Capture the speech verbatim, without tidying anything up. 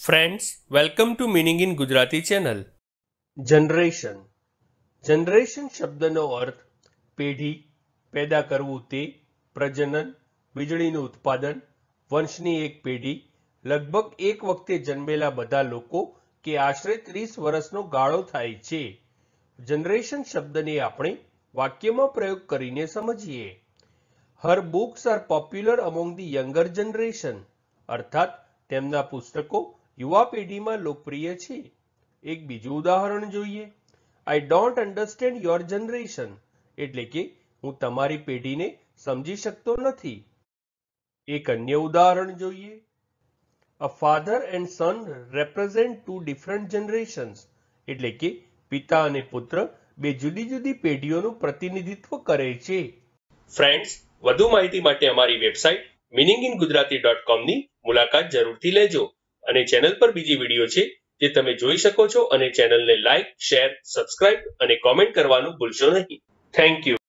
Friends, welcome to Meaning in Gujarati channel. Generation generation શબ્દનો અર્થ પેઢી, પેદા કરવું તે, પ્રજનન, વીજળીનું ઉત્પાદન, વંશની એક પેઢી, લગભગ એક વખતે જન્મેલા બધા લોકો કે આશરે ત્રીસ વર્ષનો ગાળો થાય છે. જનરેશન શબ્દને આપણે વાક્યમાં પ્રયોગ કરીને સમજીએ. Her books are popular among the younger generation, અર્થાત તેમના પુસ્તકો યુવા પેઢીમાં લોકપ્રિય છે. એક બીજું ઉદાહરણ જોઈએ. I don't understand your generation, એટલે કે હું તમારી પેઢીને સમજી શકતો નથી. એક અન્ય ઉદાહરણ જોઈએ. A father and son represent two different generations, એટલે કે પિતા અને પુત્ર બે જુદી જુદી પેઢીઓનું પ્રતિનિધિત્વ કરે છે. ફ્રેન્ડ્સ, વધુ માહિતી માટે અમારી website meaning in Gujarati dot com ની મુલાકાત જરૂરથી લેજો અને ચેનલ પર બીજી વિડીયો છે જે તમે જોઈ શકો છો અને ચેનલને લાઇક, શેર, સબસ્ક્રાઇબ અને કોમેન્ટ કરવાનું ભૂલશો નહીં. Thank you.